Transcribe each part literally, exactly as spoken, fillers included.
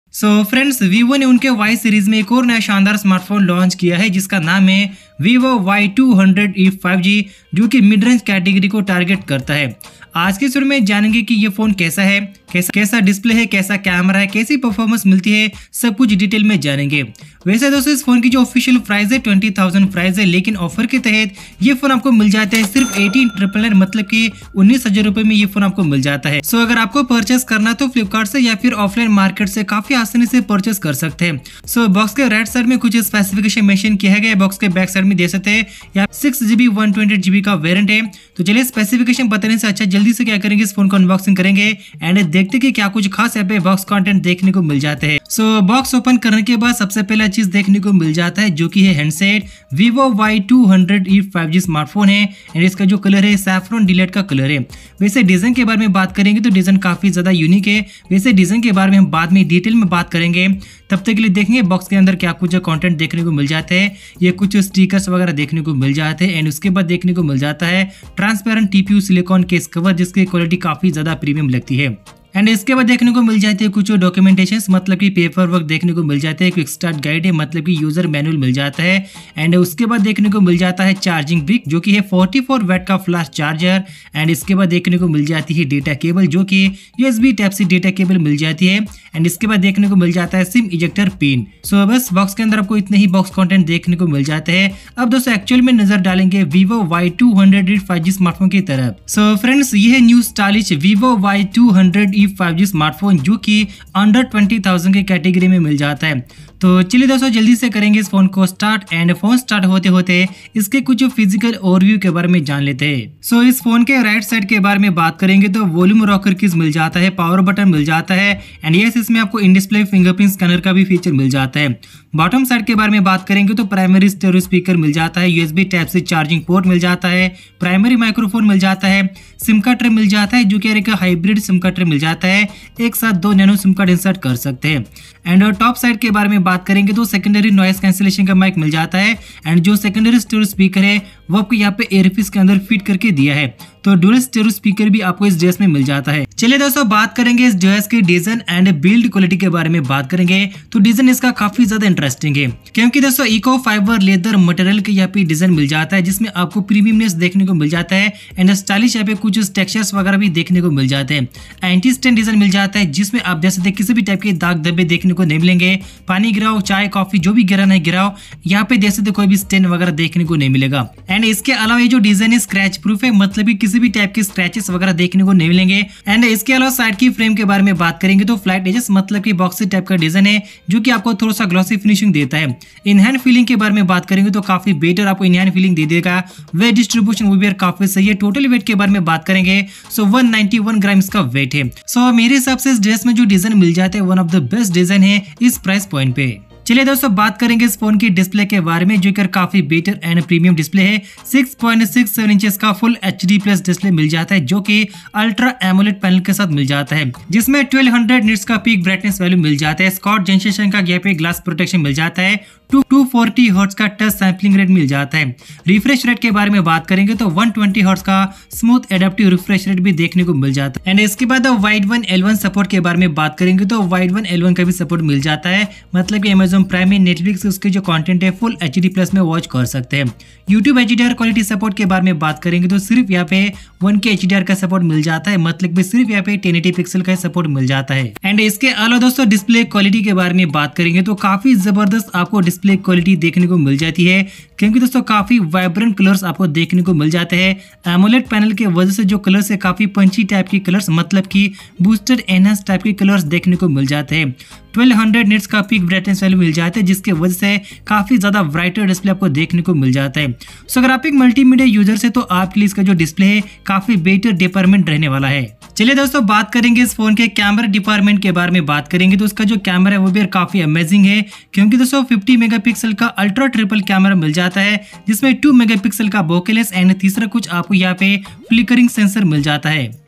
So friends, Vivo ने उनके Y series में एक और नया शानदार स्मार्टफोन लॉन्च किया है जिसका नाम है Vivo Y two hundred E five G, जो कि मिड रेंज कैटेगरी को टारगेट करता है। आज के शुरू में जानेंगे कि ये फोन कैसा है, कैसा कैसा डिस्प्ले है, कैसा कैमरा है, कैसी परफॉर्मेंस मिलती है, सब कुछ डिटेल में जानेंगे। वैसे दोस्तों, इस फोन की जो ऑफिशियल प्राइस है ट्वेंटी थाउजेंड प्राइस है, लेकिन ऑफर के तहत ये फोन आपको मिल जाता है सिर्फ एटीन ट्रिपल नाइन, मतलब कि उन्नीस हजार रुपए में ये फोन आपको मिल जाता है। सो so, अगर आपको परचेस करना तो फ्लिपकार्ट से या फिर ऑफलाइन मार्केट से काफी आसानी से परचेस कर सकते हैं। सो so, बॉक्स के राइट साइड में कुछ स्पेसिफिकेशन मेंशन किया गया है, बॉक्स के बैक साइड में दे सकते हैं। यहाँ six GB one twenty GB का वेरिएंट है। तो चलिए स्पेसिफिकेशन बताने से अच्छा जल्दी से क्या करेंगे, इस फोन को अनबॉक्सिंग करेंगे एंड देखते कि क्या कुछ खास यहाँ पे बॉक्स कंटेंट देखने को मिल जाते हैं। सो so, बॉक्स ओपन करने के बाद सबसे पहला चीज देखने को मिल जाता है जो कि है handset. Vivo Y two hundred E five G smartphone है एंड इसका जो कलर है सैफरॉन डिलेट का कलर है। वैसे डिजाइन के बारे में बात करेंगे तो डिजाइन काफी ज्यादा यूनिक है। वैसे डिजाइन के बारे में हम बाद में डिटेल में बात करेंगे, तब तक के लिए देखेंगे बॉक्स के अंदर क्या कुछ कंटेंट देखने को मिल जाते हैं। ये कुछ स्टिकर्स वगैरह देखने को मिल जाते हैं एंड उसके बाद देखने को मिल जाता है transparent TPU silicone case cover, जिसकी क्वालिटी काफी ज्यादा प्रीमियम लगती है। एंड इसके बाद देखने को मिल जाती है कुछ डॉक्यूमेंटेशन, मतलब कि पेपर वर्क देखने को मिल जाते हैं। क्विक स्टार्ट गाइड है, मतलब कि यूजर मैनुअल मिल जाता है। एंड उसके बाद देखने को मिल जाता है चार्जिंग ब्रिक, जो कि है फोर्टी फोर वैट का फ्लैश चार्जर। एंड इसके बाद देखने को मिल जाती है डेटा केबल, जो कि USB type C data cable मिल जाती है। एंड इसके बाद देखने को मिल जाता है सिम इजेक्टर पिन। सो बस बॉक्स के अंदर आपको इतने ही बॉक्स कंटेंट देखने को मिल जाते हैं। अब दोस्तों एक्चुअल में नजर डालेंगे Vivo Y two hundred E five G smartphone की तरफ। सो फ्रेंड्स, ये है new stylish Vivo Y two hundred E five G smartphone, जो कि अंडर ट्वेंटी थाउजेंड की कैटेगरी में मिल जाता है। तो चलिए दोस्तों जल्दी से करेंगे इस फोन को स्टार्ट एंड फोन स्टार्ट होते होते इसके कुछ फिजिकल ओवरव्यू के बारे में जान लेते हैं। सो so, इस फोन के राइट साइड के बारे में बात करेंगे तो वॉल्यूम रॉकर कीज मिल जाता है, पावर बटन मिल जाता है एंड यस इसमें आपको इन डिस्प्ले फिंगरप्रिंट स्कैनर का भी फीचर मिल जाता है। बॉटम साइड के बारे में बात करेंगे तो प्राइमरी स्टेरियो स्पीकर मिल जाता है, USB type C charging port मिल जाता है, प्राइमरी माइक्रोफोन मिल जाता है, सिम कार्ड ट्रे मिल जाता है, जो कि एक हाइब्रिड सिम कार्ड ट्रे मिल जाता है, एक साथ दो नैनो सिम कार्ड इंसर्ट कर सकते हैं। एंड टॉप साइड के बारे में बात करेंगे तो सेकेंडरी नॉइस कैंसिलेशन का माइक मिल जाता है एंड जो सेकेंडरी स्टेरियो स्पीकर है वो आपको यहाँ पे एयरपीस के अंदर फिट करके दिया है। तो डुअल स्टेरियो स्पीकर भी आपको इस ड्रेस में मिल जाता है। चलिए दोस्तों बात करेंगे इस ड्रेस के डिजाइन एंड बिल्ड क्वालिटी के बारे में बात करेंगे तो डिजाइन इसका काफी ज्यादा इंटरेस्टिंग है, क्योंकि दोस्तों इको फाइबर लेदर मटेरियल के यहाँ पे डिजाइन मिल जाता है जिसमें आपको प्रीमियमनेस देखने को मिल जाता है एंड स्टाइलिश यहाँ पे कुछ टेक्सचर्स वगैरह भी देखने को मिल जाते हैं। एंटी स्टेन डिजाइन मिल जाता है जिसमें आप देख सकते हैं किसी भी टाइप के दाग धब्बे देखने को नहीं मिलेंगे। पानी गिराओ, चाय कॉफी जो भी गिराना है गिराओ, यहाँ पे देख सकते कोई भी स्टेन वगैरह देखने को नहीं मिलेगा। एंड इसके अलावा ये जो डिजाइन है स्क्रैच प्रूफ है, मतलब कि किसी भी टाइप के स्क्रैचेस वगैरह देखने को नहीं मिलेंगे। एंड इसके अलावा साइड की फ्रेम के बारे में बात करेंगे तो फ्लैट एजेस, मतलब कि बॉक्सी टाइप का डिजाइन है जो कि आपको थोड़ा सा ग्लॉसी फिनिशिंग देता है। इन हैंड फीलिंग के बारे में बात करेंगे तो काफी बेटर आपको इन हैंड फीलिंग दे देगा। वेट डिस्ट्रीब्यूशन वो भी काफी सही है। टोटल वेट के बारे में बात करेंगे so one ninety one gram इसका वेट है। सो मेरे हिसाब से इस ड्रेस में जो डिजाइन मिल जाता है one of the best design है इस प्राइस पॉइंट पे। चलिए दोस्तों बात करेंगे इस फोन की डिस्प्ले के बारे में, जो कि काफी बेटर एंड प्रीमियम डिस्प्ले है। Six point six seven inches का फुल एचडी प्लस डिस्प्ले मिल जाता है, जो कि अल्ट्रा एमोलेड पैनल के साथ मिल जाता है, जिसमें ट्वेल्व हंड्रेड निट्स का पीक ब्राइटनेस वैल्यू मिल जाता है। स्कॉट जेनरेशन का गैप ग्लास प्रोटेक्शन मिल जाता है। टू फोर्टी हर्ट्ज का टच सैंपलिंग रेट मिल जाता है। रिफ्रेश रेट के बारे में बात करेंगे तो वन ट्वेंटी हर्ट्ज का स्मूथ एडेप्टिव रिफ्रेश रेट भी देखने को मिल जाता है। एंड इसके बाद Widevine L one support के बारे में बात करेंगे तो वाइड वन एल वन का भी सपोर्ट मिल जाता है, मतलब कि अमेजॉन प्राइम में नेटफ्लिक्स उसके जो कंटेंट है फुल एचडी प्लस में वॉच कर सकते हैं। यूट्यूब एचडीआर क्वालिटी सपोर्ट के बारे में बात करेंगे तो सिर्फ यहाँ पे वन के एचडीआर का सपोर्ट मिल जाता है, मतलब कि सिर्फ यहाँ पे टेन एटी पिक्सल का सपोर्ट मिल जाता है। एंड इसके अलावा दोस्तों डिस्प्ले क्वालिटी के बारे में बात करेंगे तो काफी जबरदस्त आपको डिस्प्ले क्वालिटी देखने को मिल जाती है, क्योंकि दोस्तों काफी वाइब्रेंट कलर्स आपको देखने को मिल जाते हैं। एमोलेड पैनल के वजह से जो कलर्स है काफी पंची टाइप के कलर्स, मतलब कि बूस्टेड एनहांस टाइप के कलर्स देखने को मिल जाते हैं। ट्वेल्व हंड्रेड निट्स का पीक ब्राइटनेस वैल्यू मिल जाता है, जिसके वजह से काफी ज्यादा ब्राइटर डिस्प्ले आपको देखने को मिल जाता है। सो अगर आप एक मल्टीमीडिया यूजर से तो आपके लिए इसका जो डिस्प्ले है काफी बेटर डिपार्टमेंट रहने वाला है। चलिए दोस्तों बात करेंगे इस फोन के कैमरा डिपार्टमेंट के बारे में बात करेंगे तो उसका जो कैमरा है वो भी काफी अमेजिंग है, क्योंकि दोस्तों फिफ्टी मेगापिक्सल का अल्ट्रा ट्रिपल कैमरा मिल जाता है, जिसमें टू मेगापिक्सल का बोके लेंस एंड तीसरा कुछ आपको यहाँ पे फ्लिकरिंग सेंसर मिल जाता है।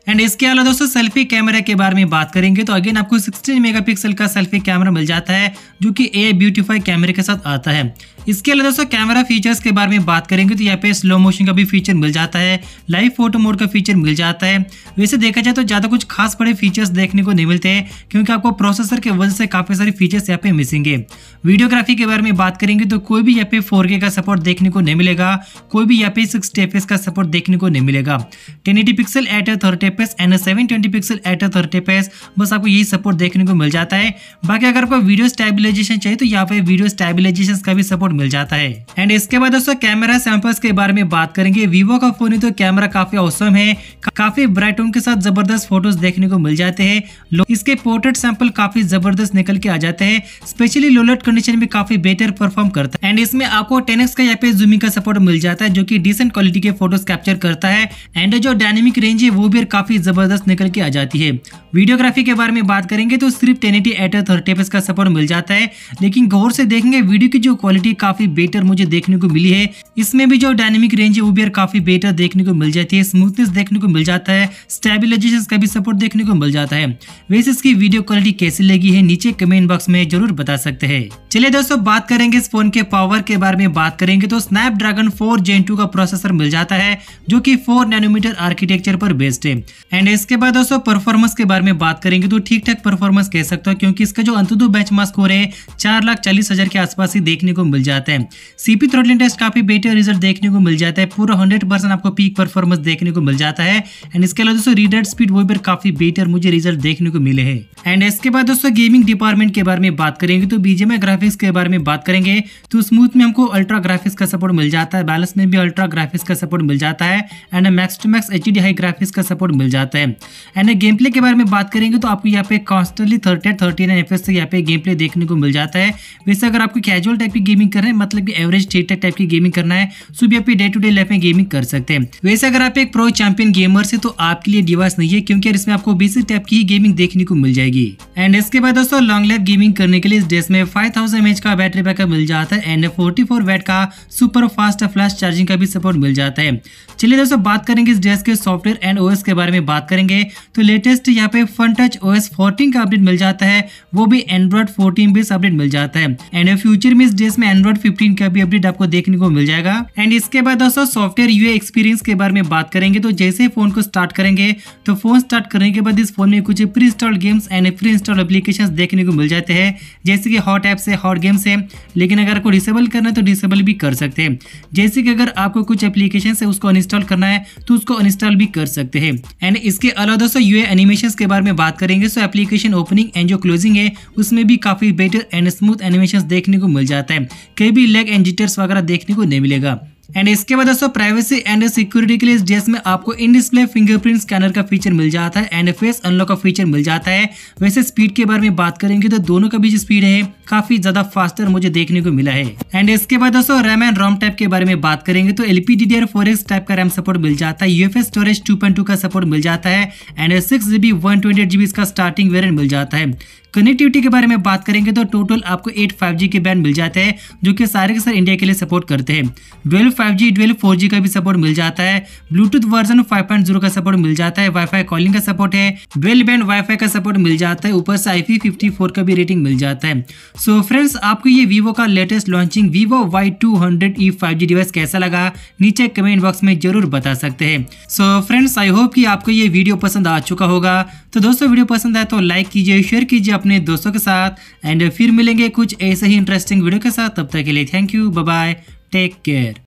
एंड इसके अलावा दोस्तों सेल्फी कैमरा के बारे में बात करेंगे तो अगेन आपको सिक्सटीन मेगापिक्सल का सेल्फी कैमरा मिल जाता है जो कि ए ब्यूटीफाई कैमरे के साथ आता है। इसके अलावा दोस्तों कैमरा फीचर्स के बारे में बात करेंगे तो यहाँ पे स्लो मोशन का भी फीचर मिल जाता है, लाइव फोटो मोड का फीचर मिल जाता है। वैसे देखा जाए तो ज्यादा कुछ खास बड़े फीचर्स देखने को नहीं मिलते क्योंकि आपको प्रोसेसर के वजह से काफी सारे फीचर्स यहाँ पे मिसिंग है। वीडियोग्राफी के बारे में बात करेंगे तो कोई भी यहाँ पे फोर के का सपोर्ट देखने को नहीं मिलेगा, कोई भी यहाँ पे सिक्सटी एफ पी एस का सपोर्ट देखने को नहीं मिलेगा। Ten eighty pixel at thirty F P S and seven twenty pixel at thirty F P S बस आपको यही सपोर्ट देखने को मिल जाता है। बाकी अगर आपको वीडियो स्टेबलाइजेशन चाहिए तो यहाँ पे वीडियो स्टेबलाइजेशन का भी सपोर्ट मिल जाता है। एंड इसके बाद दोस्तों कैमरा सैंपल्स के बारे में बात करेंगे। वीवो का फोन है तो कैमरा काफी औसम है, काफी ब्राइट टोन के साथ जबरदस्त फोटोज देखने को मिल जाते हैं। इसके पोर्ट्रेट सैंपल काफी जबरदस्त निकल के आ जाते हैं, स्पेशली लो लाइट कंडीशन में काफी बेटर परफॉर्म करता है। एंड इसमें आपको टेन एक्स का यहाँ पे जूमिंग का सपोर्ट मिल जाता है जो कि डिसेंट क्वालिटी के फोटोज कैप्चर करता है। एंड जो डायनेमिक रेंज है वो भी काफी जबरदस्त निकल के आ जाती है। वीडियोग्राफी के बारे में बात करेंगे तो सिर्फ ten eighty at thirty F P S का सपोर्ट मिल जाता है, लेकिन गौर से देखेंगे वीडियो की जो क्वालिटी काफी बेटर मुझे देखने को मिली है। इसमें भी जो डायनेमिक रेंज है वो भी काफी बेटर देखने को मिल जाती है, स्मूथनेस देखने को मिल जाता है, स्टेबलाइजेशन का भी सपोर्ट देखने को मिल जाता है। वैसे इसकी वीडियो क्वालिटी कैसी लगी है नीचे कमेंट बॉक्स में जरूर बता सकते हैं। चलिए दोस्तों बात करेंगे इस फोन के पावर के बारे में बात करेंगे तो स्नैपड्रैगन फोर जेन टू का प्रोसेसर मिल जाता है जो कि फोर नैनोमीटर आर्किटेक्चर पर बेस्ड है। एंड इसके बाद दोस्तों परफॉर्मेंस के बारे में बात करेंगे तो ठीक ठाक परफॉर्मेंस कह सकते हो क्योंकि इसका जो अंतुदु बेंचमार्क स्कोर है चार लाख चालीस हजार के आसपास ही देखने को मिल जाता है। सीपी थ्रॉटलिंग टेस्ट काफी बेटर रिजल्ट देखने को मिल जाता है, पूरा हंड्रेड परसेंट आपको पीक परफॉर्मेंस देखने को मिल जाता है। एंड इसके अलावा दोस्तों रीड राइट स्पीड वो भी काफी बेटर मुझे रिजल्ट देखने को मिले हैं। एंड इसके बाद दोस्तों गेमिंग डिपार्टमेंट के बारे में बात करेंगे तो बीजीएमआई ग्राफिक्स के बारे में बात करेंगे तो स्मूथ में हमको अल्ट्रा ग्राफिक्स का सपोर्ट मिल जाता है, बैलेंस में भी अल्ट्रा ग्राफिक्स का सपोर्ट मिल जाता है and max to max HD high graphics का सपोर्ट मिल जाता है। एंड गेम प्ले के बारे में बात करेंगे तो आपको यहाँ पे constantly thirty thirty nine F S से यहाँ पे गेम प्ले देखने को मिल जाता है। वैसे अगर आपको कैजुअल टाइप की गेमिंग करना है, मतलब कि एवरेज ठीक ठाक टाइप की गेमिंग करना है, सो भी आप डे टू डे लाइफ में गेमिंग कर सकते हैं। वैसे अगर आप एक प्रो चैंपियन गेमर से तो आपके लिए डिवाइस नहीं है क्योंकि इसमें आपको बेसिक टाइप की गेमिंग देखने को मिल जाएगी। एंड इसके बाद दोस्तों लॉन्ग लाइफ गेमिंग करने के लिए इस ड्रेस में फाइव थाउजेंड एमएच का बैटरी बैकअप मिल जाता है एंड फोर्टी फोर वैट का सुपर फास्ट फ्लैश चार्जिंग का भी सपोर्ट मिल जाता है। चलिए दोस्तों बात करेंगे इस ड्रेस के सॉफ्टवेयर एंड ओएस के बारे में बात करेंगे तो लेटेस्ट यहाँ पे फन टच ओएस फोर्टीन का अपडेट मिल जाता है, वो भी एंड्रॉइड फोर्टीन बेस अपडेट मिल जाता है। एंड फ्यूचर में इस ड्रेस में एंड्रॉइड फिफ्टीन का भी अपडेट आपको देखने को मिल जाएगा। एंड इसके बाद दोस्तों सॉफ्टवेयर यूआई एक्सपीरियंस के बारे में बात करेंगे तो जैसे फोन को स्टार्ट करेंगे तो फोन स्टार्ट करने के बाद इस फोन में कुछ pre installed games and pre installed applications देखने को मिल जाते हैं जैसे कि हॉट ऐप से हॉट गेम्स है, लेकिन अगर आपको डिसेबल करना है तो डिसेबल भी कर सकते हैं। जैसे कि अगर आपको कुछ एप्लीकेशन है उसको अनइंस्टॉल करना है तो उसको अनइंस्टॉल भी कर सकते हैं। एंड इसके अलावा दोस्तों यूआई एनिमेशंस के बारे में बात करेंगे तो एप्लीकेशन ओपनिंग एंड जो क्लोजिंग है उसमें भी काफी बेटर एंड स्मूथ एनिमेशंस देखने को मिल जाता है, कहीं भी लैग एंड जिटर्स वगैरह देखने को नहीं मिलेगा। एंड इसके बाद दोस्तों प्राइवेसी एंड सिक्योरिटी के लिए इस ड्रेस में आपको इन डिस्प्ले फिंगरप्रिंट स्कैनर का फीचर मिल जाता है एंड फेस अनलॉक का फीचर मिल जाता है। वैसे स्पीड के बारे में बात करेंगे तो दोनों का भी जो स्पीड है काफी ज्यादा फास्टर मुझे देखने को मिला है। एंड इसके बाद दोस्तों रैम एंड रोम टाइप के बारे में बात करेंगे तो एलपीडीडीआर फोर एक्स टाइप का रैम सपोर्ट मिल जाता है, UFS storage two point two का सपोर्ट मिल जाता है and six GB one twenty eight GB का स्टार्टिंग वेरिएंट मिल जाता है। कनेक्टिविटी के बारे में बात करेंगे तो टोटल आपको एट फाइव जी के बैंड मिल जाते हैं जो कि सारे के सारे इंडिया के लिए सपोर्ट करते हैं। Dual five G dual four G का भी सपोर्ट मिल जाता है, Bluetooth version five point zero का सपोर्ट मिल जाता है, वाईफाई कॉलिंग का सपोर्ट है, डुअल बैंड वाईफाई का सपोर्ट मिल जाता है, ऊपर से आई पी फिफ्टी फोर का भी रेटिंग मिल जाता है। सो फ्रेंड्स आपको ये वीवो का latest launching Vivo Y two hundred E five G device कैसा लगा नीचे कमेंट बॉक्स में जरूर बता सकते हैं। सो फ्रेंड्स आई होप कि आपको ये वीडियो पसंद आ चुका होगा। तो दोस्तों वीडियो पसंद आए तो लाइक कीजिए, शेयर कीजिए अपने दोस्तों के साथ एंड फिर मिलेंगे कुछ ऐसे ही इंटरेस्टिंग वीडियो के साथ। तब तक के लिए thank you, bye bye, take care.